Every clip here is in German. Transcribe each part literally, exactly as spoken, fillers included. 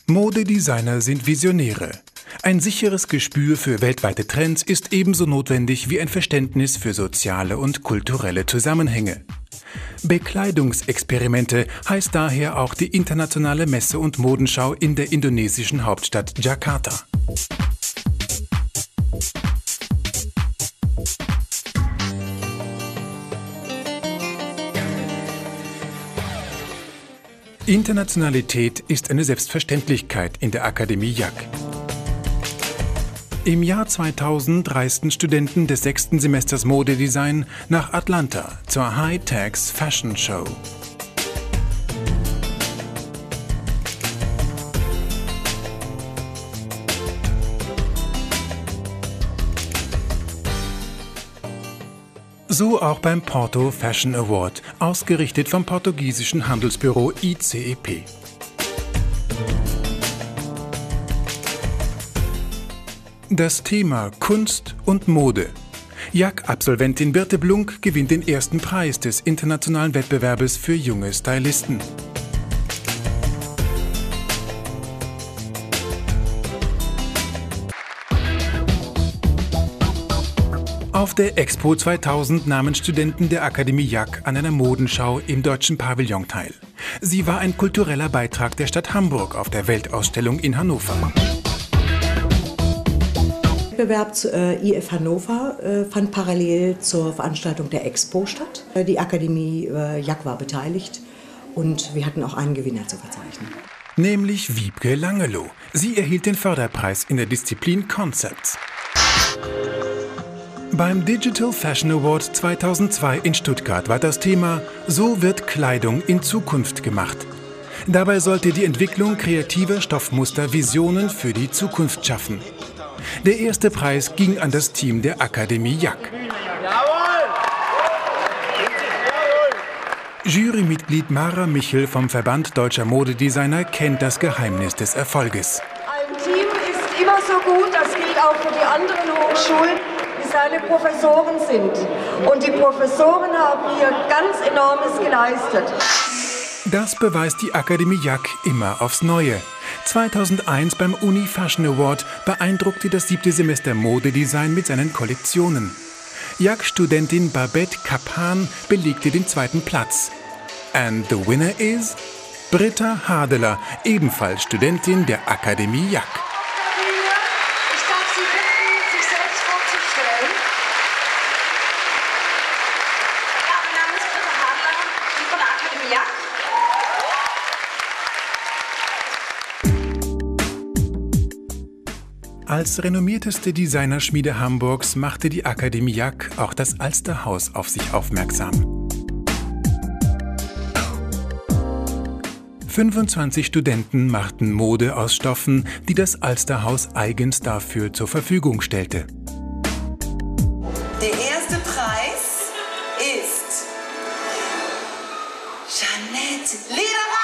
Modedesigner sind Visionäre. Ein sicheres Gespür für weltweite Trends ist ebenso notwendig wie ein Verständnis für soziale und kulturelle Zusammenhänge. Bekleidungsexperimente heißt daher auch die internationale Messe- und Modenschau in der indonesischen Hauptstadt Jakarta. Internationalität ist eine Selbstverständlichkeit in der Akademie Jack. Im Jahr zweitausend reisten Studenten des sechsten Semesters Modedesign nach Atlanta zur High-Tax Fashion Show. So auch beim Porto Fashion Award, ausgerichtet vom portugiesischen Handelsbüro I C E P. Das Thema Kunst und Mode. Jack-Absolventin Birte Blunk gewinnt den ersten Preis des internationalen Wettbewerbes für junge Stylisten. Auf der Expo zweitausend nahmen Studenten der Akademie Jack an einer Modenschau im Deutschen Pavillon teil. Sie war ein kultureller Beitrag der Stadt Hamburg auf der Weltausstellung in Hannover. Der Wettbewerb zu, äh, I F Hannover äh, fand parallel zur Veranstaltung der Expo statt. Die Akademie äh, Jack war beteiligt und wir hatten auch einen Gewinner zu verzeichnen. Nämlich Wiebke Langeloh. Sie erhielt den Förderpreis in der Disziplin Concepts. Beim Digital Fashion Award zweitausendzwei in Stuttgart war das Thema „So wird Kleidung in Zukunft gemacht“. Dabei sollte die Entwicklung kreativer Stoffmuster Visionen für die Zukunft schaffen. Der erste Preis ging an das Team der Akademie Jack. Jurymitglied Mara Michel vom Verband Deutscher Modedesigner kennt das Geheimnis des Erfolges. Ein Team ist immer so gut, das gilt auch für die anderen Hochschulen, die seine Professoren sind. Und die Professoren haben hier ganz Enormes geleistet. Das beweist die Akademie Jack immer aufs Neue. zweitausendeins beim Uni Fashion Award beeindruckte das siebte Semester Modedesign mit seinen Kollektionen. Jack-Studentin Babette Kaphan belegte den zweiten Platz. And the winner is Britta Hadeler, ebenfalls Studentin der Akademie Jack. Ich darf Sie bitten, sich selbst vorzustellen. Ja, mein Name ist Britta Hadeler, ich bin von der Akademie Jack. Als renommierteste Designerschmiede Hamburgs machte die Akademie Jack auch das Alsterhaus auf sich aufmerksam. fünfundzwanzig Studenten machten Mode aus Stoffen, die das Alsterhaus eigens dafür zur Verfügung stellte. Der erste Preis ist Jeanette Lederer.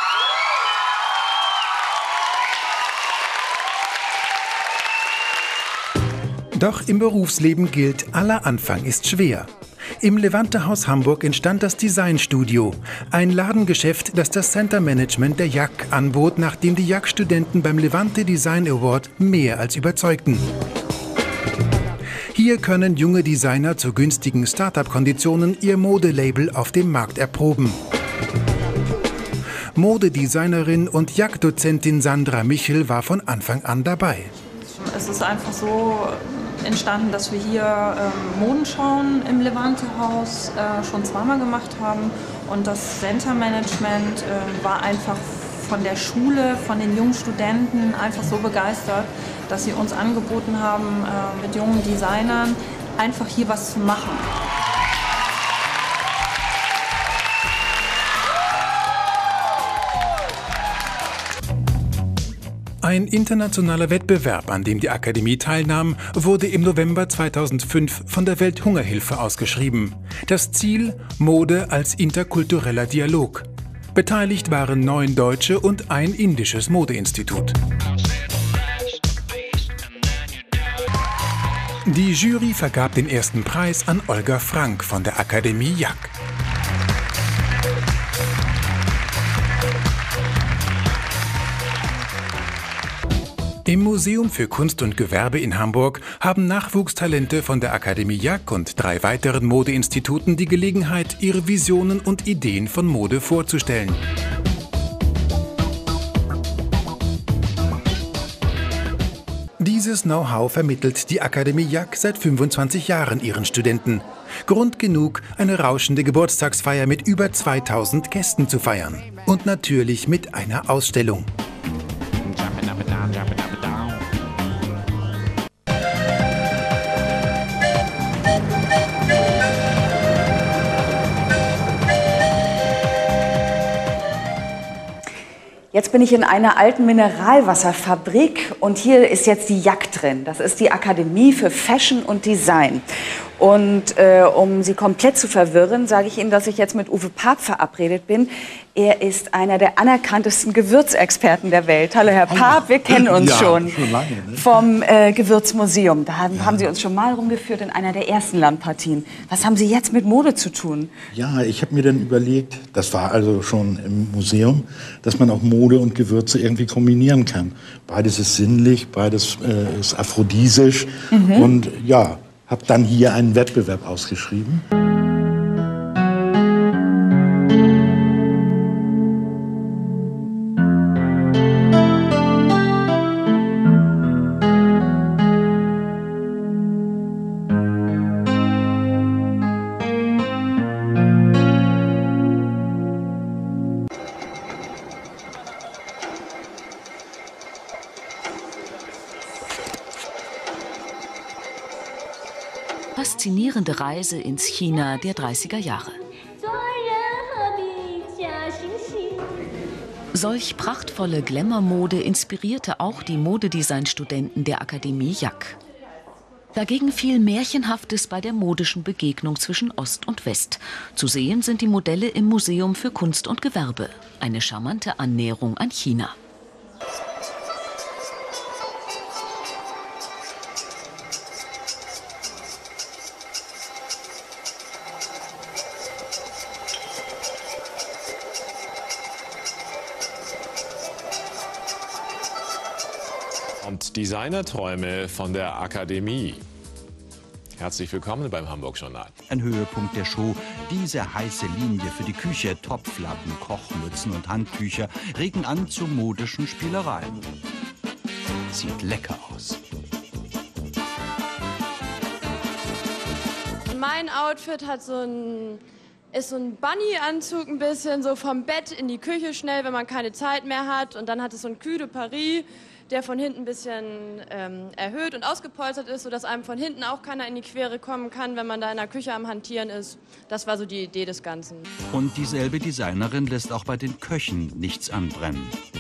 Doch im Berufsleben gilt, aller Anfang ist schwer. Im Levante-Haus Hamburg entstand das Designstudio, ein Ladengeschäft, das das Center Management der Jack anbot, nachdem die Jack-Studenten beim Levante Design Award mehr als überzeugten. Hier können junge Designer zu günstigen Start-up-Konditionen ihr Modelabel auf dem Markt erproben. Modedesignerin und Jack-Dozentin Sandra Michel war von Anfang an dabei. Es ist einfach so entstanden, dass wir hier ähm, Modenschauen im Levante-Haus äh, schon zweimal gemacht haben und das Center-Management äh, war einfach von der Schule, von den jungen Studenten einfach so begeistert, dass sie uns angeboten haben, äh, mit jungen Designern einfach hier was zu machen. Ein internationaler Wettbewerb, an dem die Akademie teilnahm, wurde im November zweitausendfünf von der Welthungerhilfe ausgeschrieben. Das Ziel: Mode als interkultureller Dialog. Beteiligt waren neun deutsche und ein indisches Modeinstitut. Die Jury vergab den ersten Preis an Olga Frank von der Akademie Jack. Im Museum für Kunst und Gewerbe in Hamburg haben Nachwuchstalente von der Akademie Jack und drei weiteren Modeinstituten die Gelegenheit, ihre Visionen und Ideen von Mode vorzustellen. Dieses Know-how vermittelt die Akademie Jack seit fünfundzwanzig Jahren ihren Studenten. Grund genug, eine rauschende Geburtstagsfeier mit über zweitausend Gästen zu feiern. Und natürlich mit einer Ausstellung. Jetzt bin ich in einer alten Mineralwasserfabrik und hier ist jetzt die Jack drin. Das ist die Akademie für Fashion und Design. Und äh, um Sie komplett zu verwirren, sage ich Ihnen, dass ich jetzt mit Uwe Paap verabredet bin. Er ist einer der anerkanntesten Gewürzexperten der Welt. Hallo Herr Paap, wir kennen uns ja, schon, schon lange, ne? vom äh, Gewürzmuseum. Da haben, ja. haben Sie uns schon mal rumgeführt in einer der ersten Landpartien. Was haben Sie jetzt mit Mode zu tun? Ja, ich habe mir dann überlegt, das war also schon im Museum, dass man auch Mode und Gewürze irgendwie kombinieren kann. Beides ist sinnlich, beides äh, ist aphrodisisch mhm. und ja, habe dann hier einen Wettbewerb ausgeschrieben. Faszinierende Reise ins China der dreißiger Jahre. Solch prachtvolle Glamour-Mode inspirierte auch die Modedesign-Studenten der Akademie Jack. Dagegen fiel Märchenhaftes bei der modischen Begegnung zwischen Ost und West. Zu sehen sind die Modelle im Museum für Kunst und Gewerbe. Eine charmante Annäherung an China. Und Designerträume von der Akademie. Herzlich willkommen beim Hamburg Journal. Ein Höhepunkt der Show, diese heiße Linie für die Küche, Topflappen, Kochmützen und Handtücher regen an zu modischen Spielereien. Sieht lecker aus. Mein Outfit hat so ein, ist so ein Bunny-Anzug, ein bisschen so vom Bett in die Küche schnell, wenn man keine Zeit mehr hat. Und dann hat es so ein Cul de Paris, der von hinten ein bisschen ähm, erhöht und ausgepolstert ist, sodass einem von hinten auch keiner in die Quere kommen kann, wenn man da in der Küche am Hantieren ist. Das war so die Idee des Ganzen. Und dieselbe Designerin lässt auch bei den Köchen nichts anbrennen.